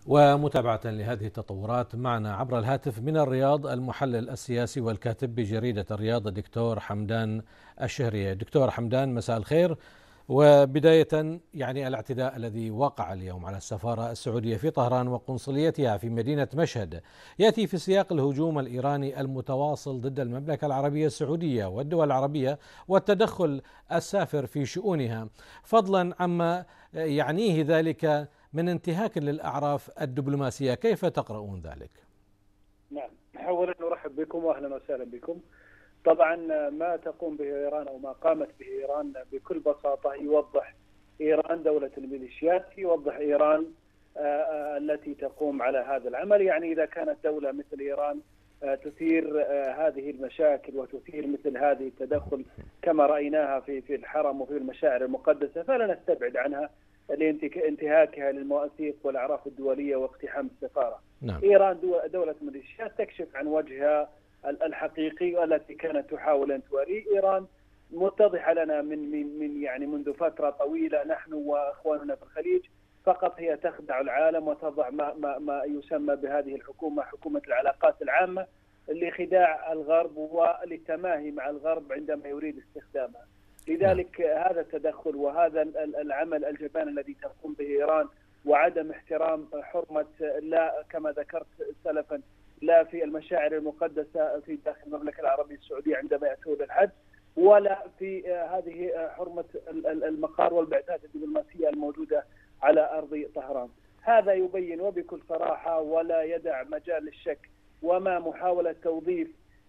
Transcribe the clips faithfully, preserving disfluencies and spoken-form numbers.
ومتابعة لهذه التطورات معنا عبر الهاتف من الرياض المحلل السياسي والكاتب بجريدة الرياض الدكتور حمدان الشهرية. دكتور حمدان، مساء الخير. وبداية يعني الاعتداء الذي وقع اليوم على السفارة السعودية في طهران وقنصليتها في مدينة مشهد يأتي في سياق الهجوم الإيراني المتواصل ضد المملكة العربية السعودية والدول العربية والتدخل السافر في شؤونها، فضلا عما يعنيه ذلك من انتهاك للأعراف الدبلوماسية. كيف تقرؤون ذلك؟ نعم، أولا نرحب بكم وأهلا وسهلا بكم. طبعا ما تقوم به إيران أو ما قامت به إيران بكل بساطة يوضح إيران دولة الميليشيات، يوضح إيران التي تقوم على هذا العمل. يعني إذا كانت دولة مثل إيران تثير هذه المشاكل وتثير مثل هذه التدخل كما رأيناها في في الحرم وفي المشاعر المقدسة، فلا نستبعد عنها لانتهاكها للمواثيق والأعراف الدولية واقتحام السفارة. نعم. إيران دولة ميليشيات تكشف عن وجهها الحقيقي التي كانت تحاول أن توريه. إيران متضحة لنا من من من يعني منذ فترة طويلة، نحن وإخواننا في الخليج، فقط هي تخدع العالم وتضع ما ما ما يسمى بهذه الحكومة حكومة العلاقات العامة لخداع الغرب وللتماهي مع الغرب عندما يريد استخدامها. لذلك هذا التدخل وهذا العمل الجبان الذي تقوم به إيران وعدم احترام حرمة، لا كما ذكرت سلفا، لا في المشاعر المقدسة في داخل المملكة العربية السعودية عندما يأتون للحج، ولا في هذه حرمة المقار والبعثات الدبلوماسية الموجودة على أرض طهران. هذا يبين وبكل صراحة ولا يدع مجال للشك وما محاولة توظيف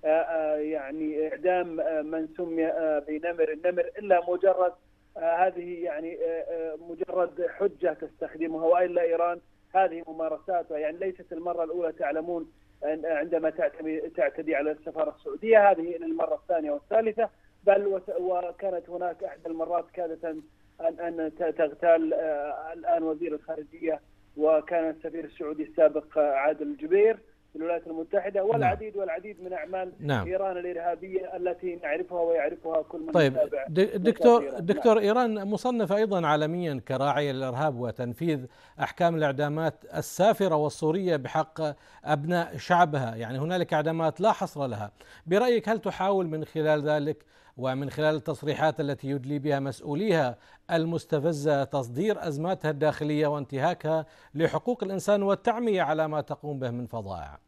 يعني إعدام من سمي بنمر النمر إلا مجرد هذه يعني مجرد حجة تستخدمها، وإلا إيران هذه ممارساتها يعني ليست المرة الأولى. تعلمون عندما تعتدي على السفارة السعودية هذه المرة الثانية والثالثة، بل وكانت هناك إحدى المرات كادت أن أن تغتال الآن وزير الخارجية وكان السفير السعودي السابق عادل الجبير في الولايات المتحدة، والعديد نعم. والعديد من أعمال نعم. إيران الإرهابية التي نعرفها ويعرفها كل من طيب يتابع. دكتور دكتور نعم. إيران مصنفة أيضا عالميا كراعية للإرهاب وتنفيذ أحكام الإعدامات السافرة والصورية بحق أبناء شعبها، يعني هنالك إعدامات لا حصر لها. برأيك هل تحاول من خلال ذلك ومن خلال التصريحات التي يدلي بها مسؤوليها المستفزة تصدير أزماتها الداخلية وانتهاكها لحقوق الإنسان والتعمية على ما تقوم به من فظائع؟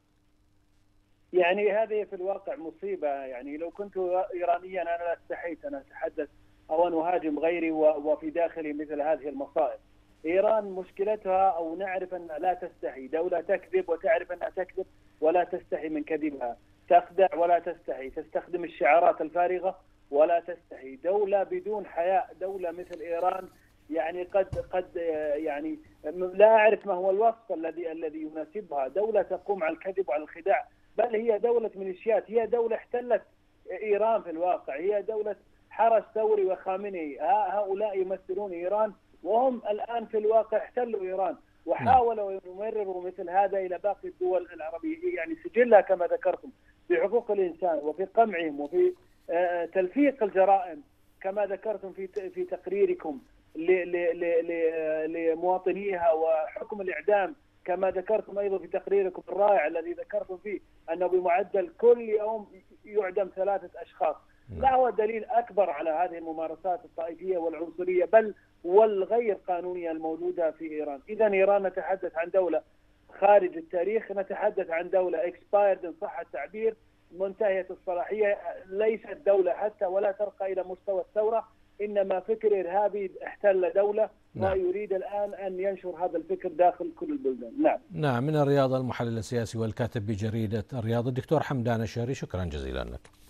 يعني هذه في الواقع مصيبة. يعني لو كنت إيرانيا أنا لا استحيت أن أتحدث أو أن أهاجم غيري وفي داخلي مثل هذه المصائب. إيران مشكلتها أو نعرف أن لا تستحي، دولة تكذب وتعرف أنها تكذب ولا تستحي من كذبها، تخدع ولا تستحي، تستخدم الشعارات الفارغة ولا تستحي، دولة بدون حياء، دولة مثل إيران يعني قد قد يعني لا أعرف ما هو الوصف الذي الذي يناسبها. دولة تقوم على الكذب وعلى الخداع، بل هي دولة ميليشيات، هي دولة احتلت إيران في الواقع، هي دولة حرس ثوري وخامنئي. هؤلاء يمثلون إيران وهم الآن في الواقع احتلوا إيران وحاولوا يمرروا مثل هذا إلى باقي الدول العربية، يعني سجلها كما ذكرتم في حقوق الإنسان وفي قمعهم وفي تلفيق الجرائم كما ذكرتم في في تقريركم لمواطنيها، وحكم الإعدام كما ذكرتم أيضا في تقريركم الرائع الذي ذكرتم فيه أنه بمعدل كل يوم يعدم ثلاثة أشخاص. لا هو دليل أكبر على هذه الممارسات الطائفية والعنصرية بل والغير قانونية الموجودة في إيران. إذا إيران نتحدث عن دولة خارج التاريخ، نتحدث عن دولة expired إن صح التعبير، منتهية الصلاحية، ليست دولة حتى ولا ترقى إلى مستوى الثورة، إنما فكر إرهابي احتل دولة نعم. ويريد الآن أن ينشر هذا الفكر داخل كل البلدان. نعم نعم. من الرياض المحلل السياسي والكاتب بجريدة الرياض الدكتور حمدان الشهري، شكرا جزيلا لك.